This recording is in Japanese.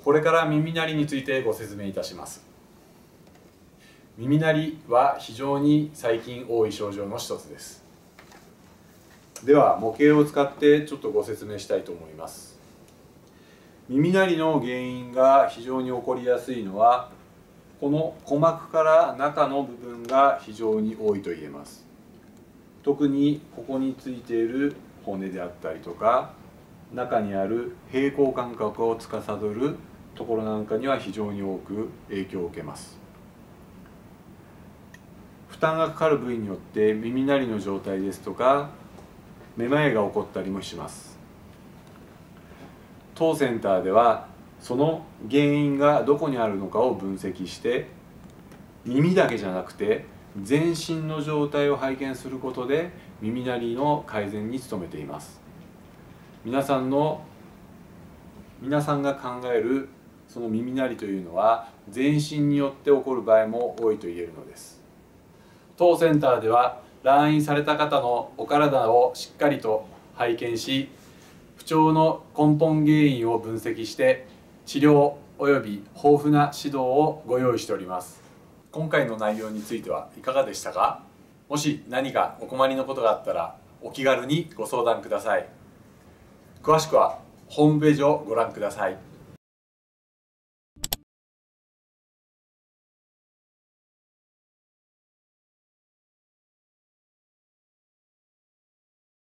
これから耳鳴りについてご説明いたします。耳鳴りは非常に最近多い症状の一つです。では模型を使ってちょっとご説明したいと思います。耳鳴りの原因が非常に起こりやすいのは、この鼓膜から中の部分が非常に多いと言えます。特にここについている骨であったりとか、中にある平衡感覚を司るところなんかには非常に多く影響を受けます。負担がかかる部位によって耳鳴りの状態ですとかめまいが起こったりもします。当センターではその原因がどこにあるのかを分析して、耳だけじゃなくて全身の状態を拝見することで耳鳴りの改善に努めています。皆さんが考えるその耳鳴りというのは全身によって起こる場合も多いと言えるのです。当センターでは来院された方のお体をしっかりと拝見し、不調の根本原因を分析して治療および豊富な指導をご用意しております。今回の内容についてはいかがでしたか？もし何かお困りのことがあったらお気軽にご相談ください。詳しくはホームページをご覧ください。